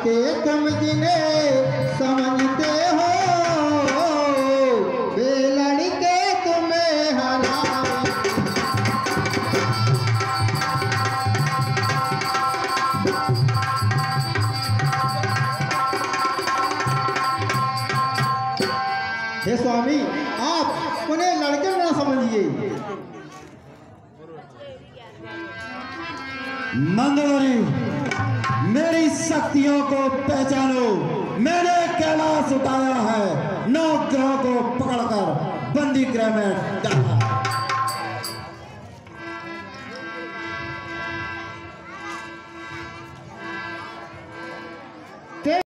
के तुम जिन्हें समझते हो, वे लड़के तुम्हें हराए। हे स्वामी, आप उन्हें लड़के न समझिए। मंदोदरी, मेरी शक्तियों को पहचानो। मैंने कैलाश उठाया है, 9 ग्रहों को पकड़कर बंदी गृह में डाला।